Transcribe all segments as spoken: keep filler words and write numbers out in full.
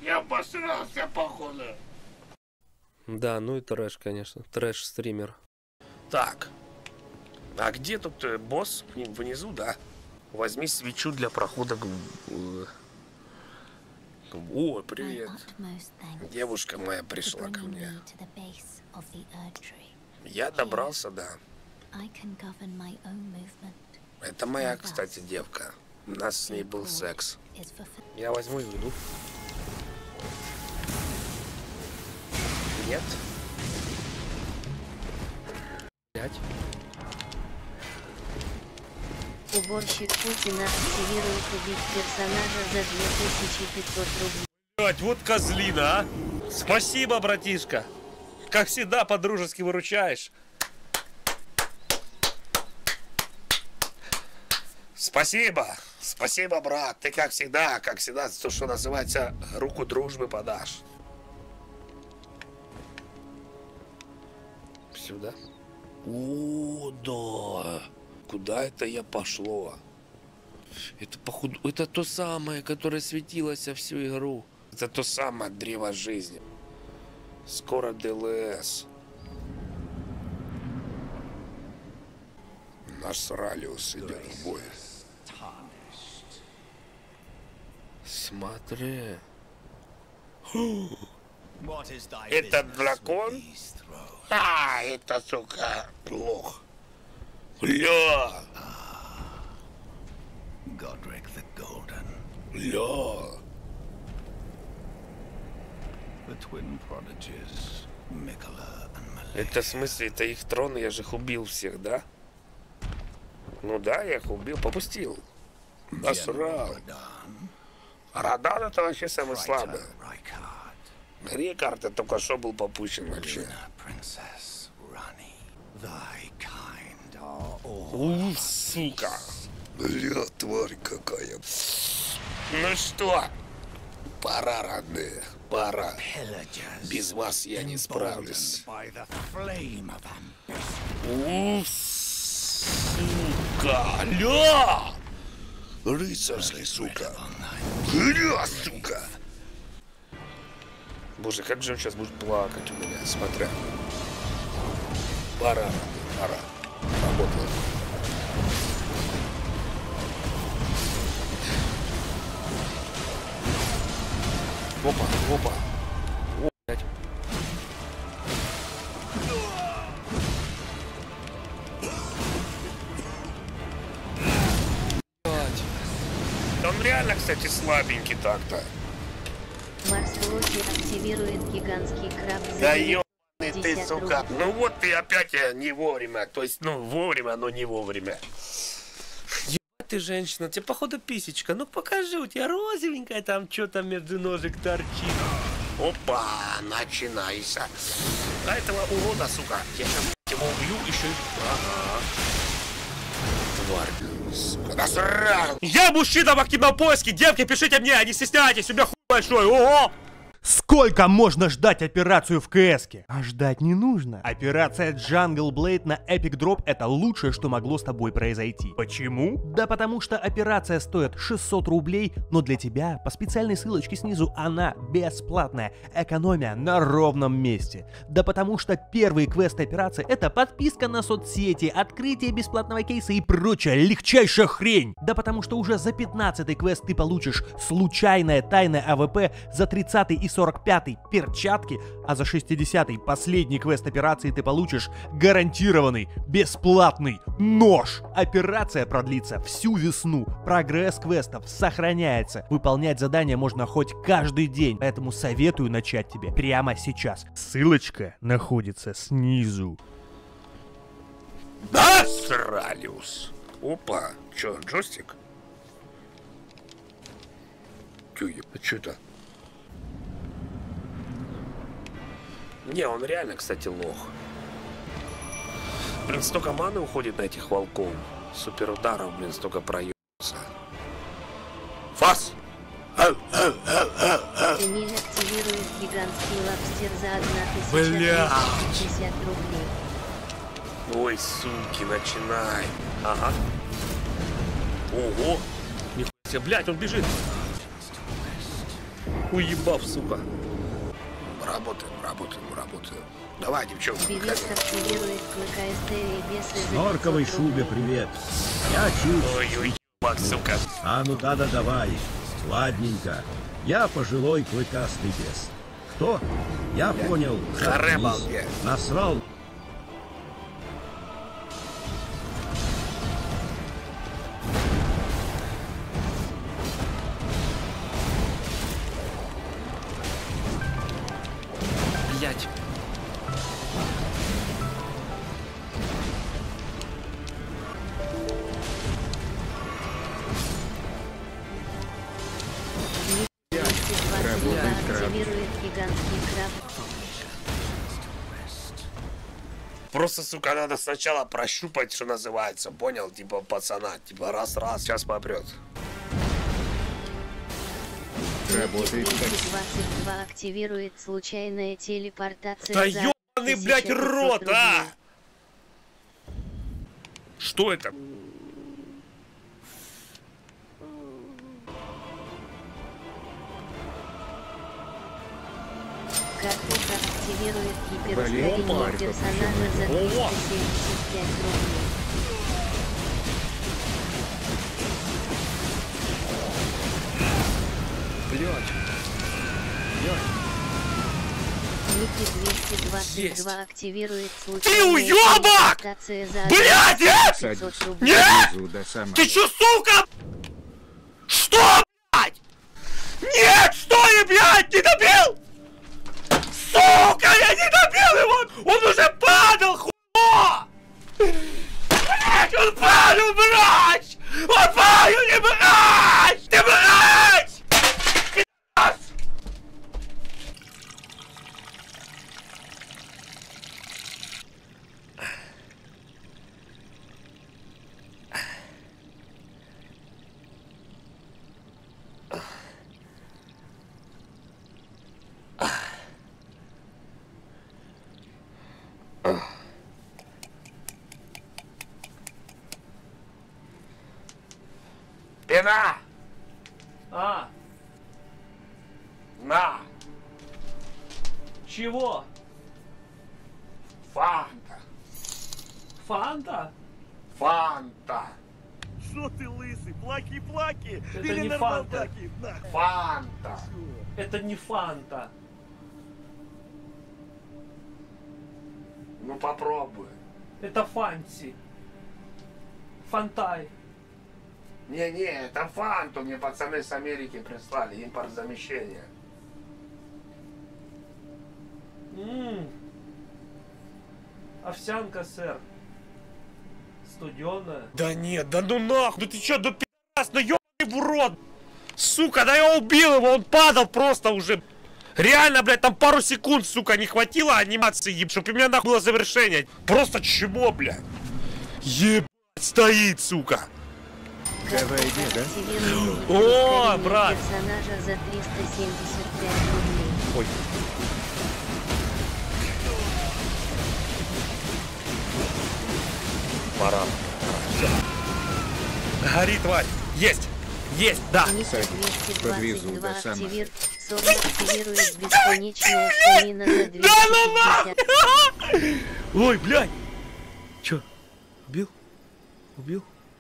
Я обосрался, походу. Да, ну и трэш, конечно. Трэш-стример. Так. А где тут э, босс? Внизу, да? Возьми свечу для прохода. О, привет. Девушка моя пришла ко мне. Я добрался, да. Это моя, кстати, девка. У нас с ней был секс. Я возьму и веду. Нет. Пять. Уборщик Путина активирует убить персонажа за две тысячи пятьсот рублей. Блять, вот козлина, а! Спасибо, братишка! Как всегда, по-дружески выручаешь. Спасибо, спасибо, брат. Ты как всегда, как всегда, то, что называется, руку дружбы подашь. Сюда. О, да. Куда это я пошло? Это походу, это то самое, которое светилось всю игру. Это то самое древо жизни. Скоро ДЛС. Наш Ралиус идет в бой. Смотри. Это дракон? А, это, сука, плохо. Бля. Бля. Это в смысле, это их трон, я же их убил всех, да? Ну да, я их убил, попустил. Насрал. Радан это вообще самый слабый. Рикард это только что был попущен вообще. У, сука. Бля, тварь какая. Ну что? Пора, родные, пора. Без вас я не справлюсь. У, сука. Ля! Рыцарский, сука. Ля, сука. Боже, как же он сейчас будет плакать у меня, смотря. Пора, пора. Работала. Опа, опа. О, блядь. Он реально, кстати, слабенький так-то. Марс-Локи активирует гигантский краб. Да ёбаный ты, сука. Ну вот ты опять не вовремя. То есть, ну, вовремя, но не вовремя. Ебать ты, женщина, тебе походу писечка. Ну покажи, у тебя розовенькая там что-то между ножек торчит. Опа, начинайся. А этого урода, сука, я сейчас его убью еще. Ага. Тварь, сука, насрал. Я мужчина в активном поиске, девки, пишите мне, не стесняйтесь, у меня хуй большой, ого! Сколько можно ждать операцию в КС-ке? А ждать не нужно. Операция Jungle Blade на Epic Drop — это лучшее, что могло с тобой произойти. Почему? Да потому что операция стоит шестьсот рублей, но для тебя по специальной ссылочке снизу она бесплатная. Экономия на ровном месте. Да потому что первый квест операции — это подписка на соцсети, открытие бесплатного кейса и прочая легчайшая хрень. Да потому что уже за пятнадцатый квест ты получишь случайное тайное АВП, за тридцатый и сорок пятый перчатки, а за шестидесятый последний квест операции ты получишь гарантированный бесплатный нож. Операция продлится всю весну. Прогресс квестов сохраняется. Выполнять задания можно хоть каждый день, поэтому советую начать тебе прямо сейчас. Ссылочка находится снизу. Насралиус. Опа, чё, джойстик? Чё, а чё это? Не, он реально, кстати, лох. Блин, столько маны уходит на этих волков. Супер ударов, блин, столько проебался. Фас! Эмиль активирует гигантский лобстер за тысячу триста пятьдесят рублей. Ой, суки, начинай. Ага. Ого. Нихуя себе, блядь, он бежит. Уебав, сука. Работаем, работаем, работаем. Давай, девчонка. Певец активирует КСТ и бесы за Норковой пятьсот шубе рублей. привет. Я чуть. Ой-ой, ебак, сука. А ну да-да давай. Ладненько. Я пожилой клыкастый бес. Кто? Я понял. Харе, Заткнись. балбес. Насрал. Блять. двести двадцать два активирует гигантский краб. Просто, сука, надо сначала прощупать, что называется, понял? Типа пацана, типа раз-раз, сейчас попрет. двести двадцать два активирует случайная телепортация. Да за ёбаный, блядь, тысяча пятьсот рот, а! рублей. Что это? Картуха активирует гиперускорение персонажа за триста семьдесят пять рублей. Блять. Ники двести двадцать два Есть. активирует Ты случайная уёбок! телепортация за Блядь, нет! пятьсот рублей. Нет! Ты чё, сука? Что, блядь? Нет, что я, блядь, не добил? Сука, я не добил его! Он уже падал, хуйно! Блядь, он падал, блядь! Он падал, не блядь! Ты, блядь! Пи***ц! Пина! А, На! чего? Фанта! Фанта? Фанта! Что ты лысый? Плаки-плаки? Это Или не нормалдаки? На. Фанта! Это не фанта. Ну попробуй. Это фанси. Фантай. Не-не, это фанту мне пацаны с Америки прислали, импорт замещения. Ммм. Овсянка, сэр. Студеная. Да нет, да ну нахуй, ну ты чё, да пи***ц, ну ёбаный в рот! Сука, да я убил его, он падал просто уже. Реально, блядь, там пару секунд, сука, не хватило анимации, еб, чтобы у меня нахуй было завершение. Просто чмо, блядь? Ебать, стоит, сука. Картуха активирует О, гиперускорение брат. персонажа за триста семьдесят пять рублей. Ой. Пора. Всё. Гори, тварь. Есть. Есть, да. Ники двести двадцать два активир... сорок активирует бесконечная стамина за двести пятьдесят. Ой, блядь. Чё? Убил? Убил?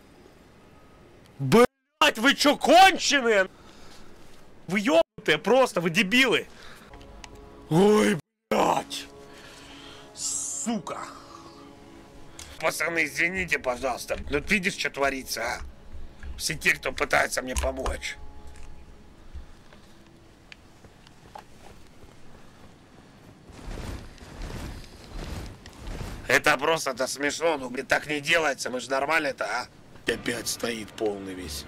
Блять, вы чё, конченые? Вы ёбнутые просто, вы дебилы. Ой, блядь. Сука. Пацаны, извините, пожалуйста. Ну видишь, что творится, а? Все те, кто пытается мне помочь. Это просто, это смешно, ну, блин, так не делается, мы же нормально это, а? Опять стоит полный весь.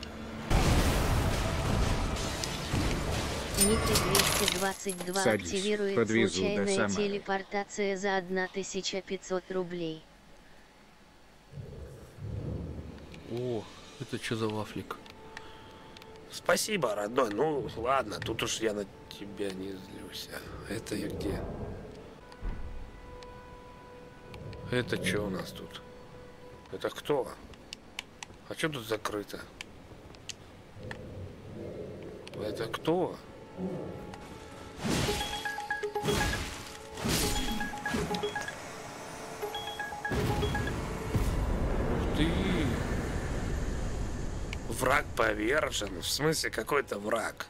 Ники двести двадцать два Садись, активирует подвезу до случайная Самары. телепортация за тысяча пятьсот рублей. О, это что за вафлик? Спасибо, родной. Ну, ладно, тут уж я на тебя не злюсь. Это я где? Это что у нас тут? Это кто? А что тут закрыто? Это кто? Ты... Враг повержен? В смысле, какой-то враг?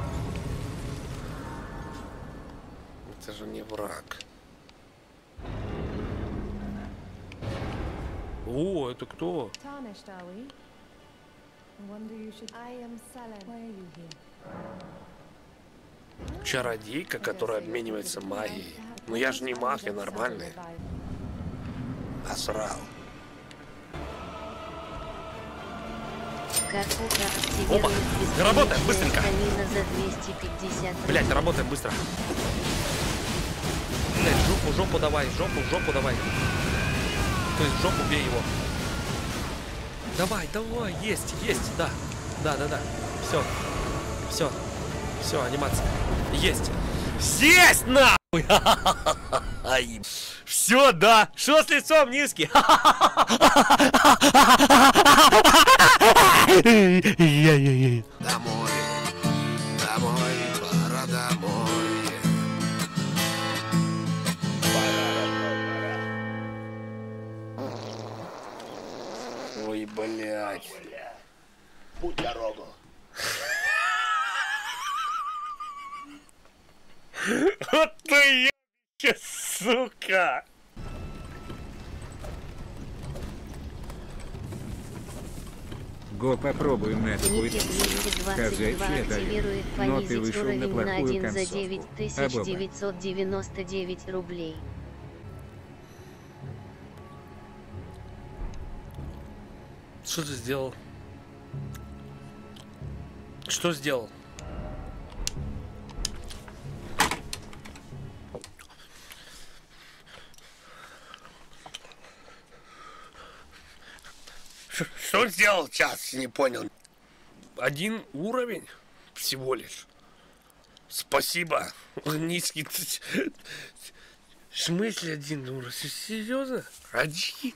Это же не враг. О, это кто? Чародейка, которая обменивается магией. Но я же не маг, я нормальный. Асрал. Опа! Работаем, быстренько! За двести пятьдесят. Блять, работаем быстро. Блять, жопу, жопу давай, жопу, жопу давай. То есть жопу бей его. Давай, давай, есть, есть, да. Да, да, да. Все. Все. Все, анимация. Есть. Есть, нахуй! Все, да. Что с лицом низкий? Домой, домой, пора домой. Ой, блядь. Путь дорогу. Вот ты ебаная, сука! Го, попробуем эту Ники хуйню. двести двадцать Казачья два дает. активирует Но ты понизить вышел на уровень на плохую один за концовку. девять тысяч Абоба. девятьсот девяносто девять рублей. Что ты сделал? Что сделал? Что он сделал сейчас? Не понял. Один уровень всего лишь. Спасибо. Низкий. В смысле один уровень? Серьезно? Один?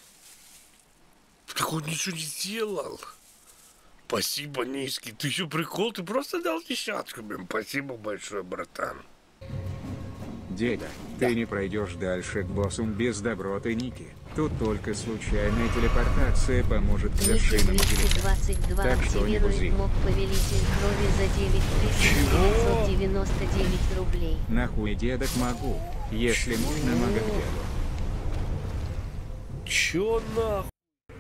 Так он ничего не сделал. Спасибо, Низкий. Ты еще прикол? Ты просто дал десятку, блин. Спасибо большое, братан. Деда, ты не пройдешь дальше к боссам без доброты Ники. Тут только случайная телепортация поможет к Ники вершинам двести велика. двадцать два Так что не бузи. активирует мог повелитель крови за девять тысяч девятьсот девяносто девять рублей. Нахуй дедок могу, если можно мага к деду. Чё нахуй?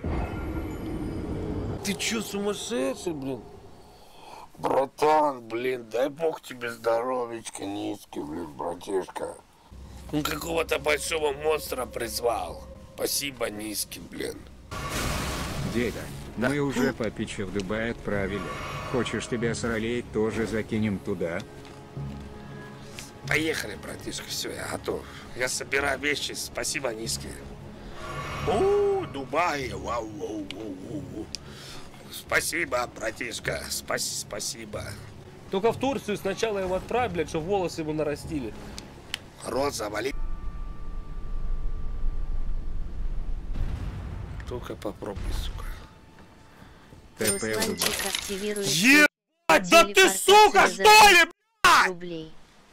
Ты чё, сумасшедший, блин? Братан, блин, дай бог тебе здоровечка, Низкий, блин, братишка. Он какого-то большого монстра призвал. Спасибо, Низкий, блин. Деда, Да. мы уже Папича в Дубай отправили. Хочешь тебя с ролей тоже закинем туда? Поехали, братишка, все, я готов. Я собираю вещи, спасибо, Низкий. О, Дубай, вау, вау, вау, вау. Спасибо, братишка, спас- спасибо. Только в Турцию сначала его отправь, блядь, чтобы волосы ему нарастили. Рот завали. Только попробуй, сука. ТП в Дубай. Русланчик активирует Ебать, да ты сука, что ли, блядь? рублей.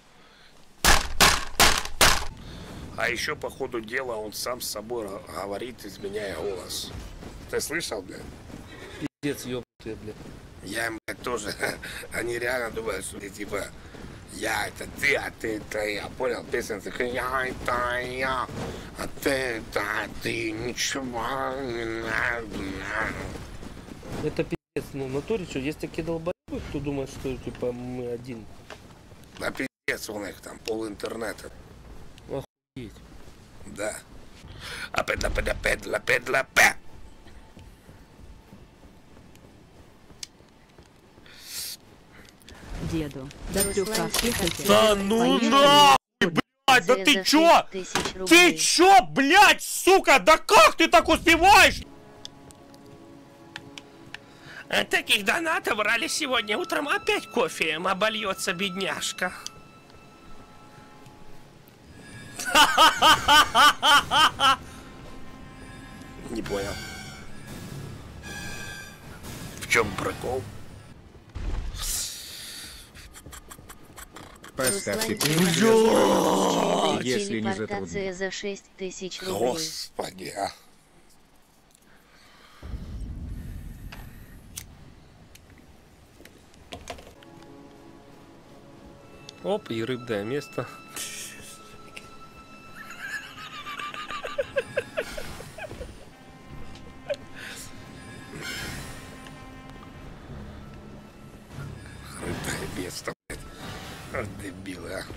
А еще по ходу дела он сам с собой говорит, изменяя голос. Ты слышал, блядь? Пиздец, ёбаный, блядь. Я им, блядь, тоже. Они реально думают, что ты типа я это ты, а ты это я. Понял? Песня такая, я это я, а ты это ты, ничего не надо. Это пиздец, ну в натуре что, есть такие долбоебы, кто думает, что типа мы один. Да пиздец у них там, пол интернета. Охуеть. Да. А педла, педла, педла, педла, пе. Деду, до трех раз ехайте. Да ну нахуй, блядь, да ты чё? Ты чё, блядь, сука, да как ты так успеваешь? От таких донатов брали сегодня утром опять кофеем обольется бедняжка. Не понял. В чем прикол? поставьте Руслан плюс, если не телепортация затруднит. за шесть тысяч рублей. Господи, а. Оп, и рыбное место. Рыбное место, блядь. Вот дебилы, а.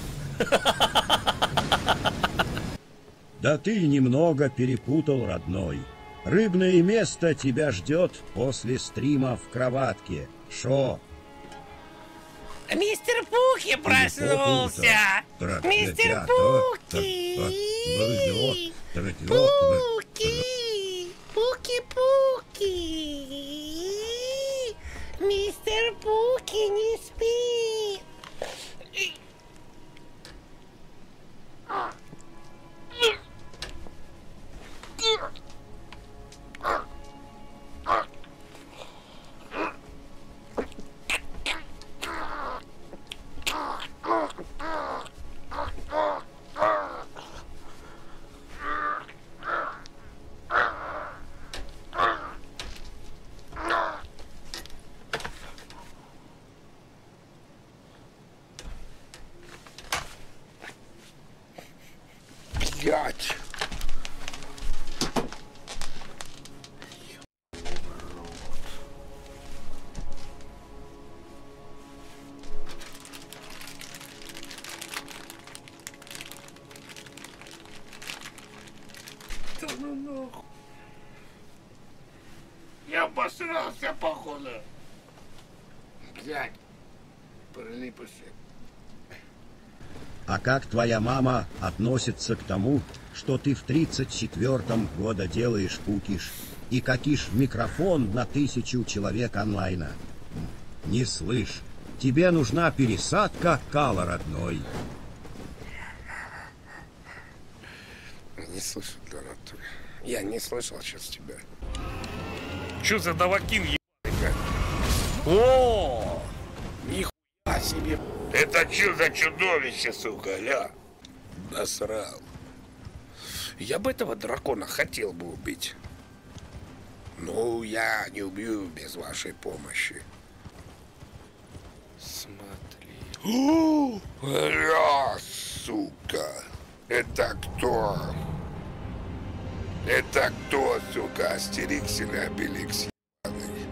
Да ты немного перепутал, родной. Рыбное место тебя ждет после стрима в кроватке. Шо? Мистер Пухи проснулся! Мистер Пухи! Пуки! Пуки-пуки! Мистер Пуки не спит! Блять! Да ну нахуй! Я обосрался, походу! Блять! Прилипыши. А как твоя мама относится к тому, что ты в тридцать четвёртом года делаешь кукиш и какишь в микрофон на тысячу человек онлайна? Не слышь, тебе нужна пересадка кала, родной. Не слышу, да, натуре. Я не слышал сейчас тебя. Чё за давакин ебаный? О! Нихуя себе! Это чё за чудовище, сука, ля? Насрал. Я бы этого дракона хотел бы убить. Ну, я не убью без вашей помощи. Смотри. О, ля, сука! Это кто? Это кто, сука, Астерикс или Обеликс ебаный?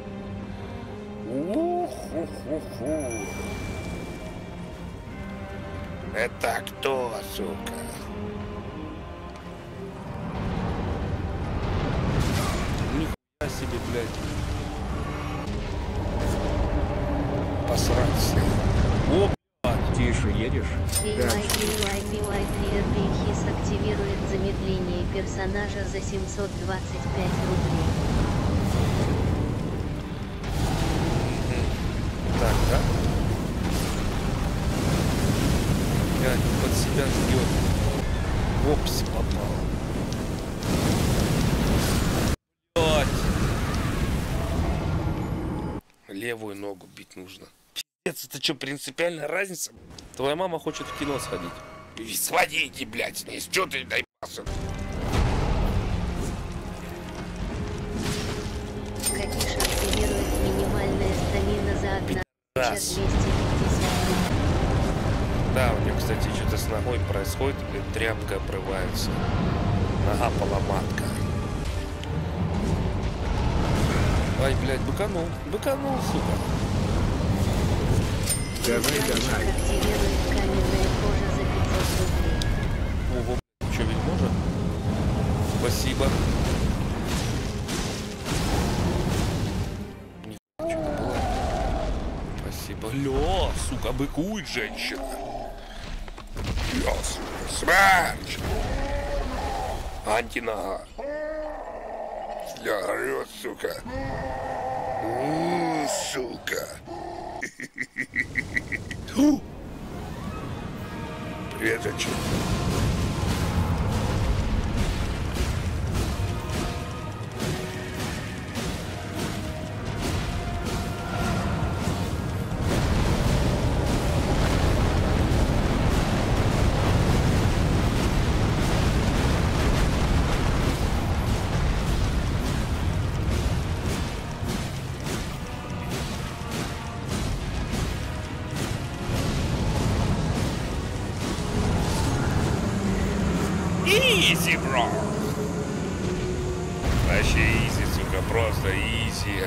Ух-ху-ху-ху. Это кто, сука? Нихуя себе, блядь. Посраться. О, блядь. Тише едешь? Эй, Хис активирует замедление персонажа за семьсот двадцать пять рублей. Так, да? Блядь, под себя ждет. Опс, попал. Блядь. Левую ногу бить нужно. Пиздец, это что, принципиальная разница? Твоя мама хочет в кино сходить. И сводите, блядь, с ней. Чё ты доебался? Какиш активирует минимальная стамина за одна Раз. двести пятьдесят рублей. Да, у него, кстати, что-то с ногой происходит, блин, тряпка обрывается. Нога поломатка. Ай, блядь, быканул, быканул, сука. Давай, Ранчик давай. активирует каменная кожа за пятьсот рублей. Ого, что, вельможа? Спасибо. Нихуя, что-то было. Спасибо. Ля, сука, быкует женщина. Ля, сука, смерть! Антинога. Ля, орёт, сука. У, сука. Привет, женщина. Изи, бро. Вообще изи, сука, просто изи.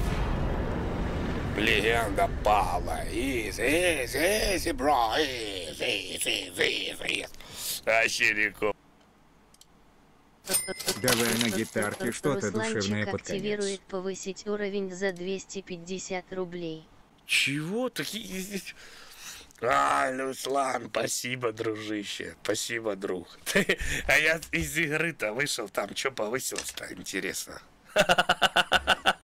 Легенда пала. Изи, изи, изи, бро. Изи, изи, изи, изи. Вообще легко. Давай на гитарке что-то Русланчик душевное под конец. активирует повысить уровень за двести пятьдесят рублей. Чего такие? А, Руслан, спасибо, дружище. Спасибо, друг. А я из игры-то вышел, там что повысилось-то, интересно.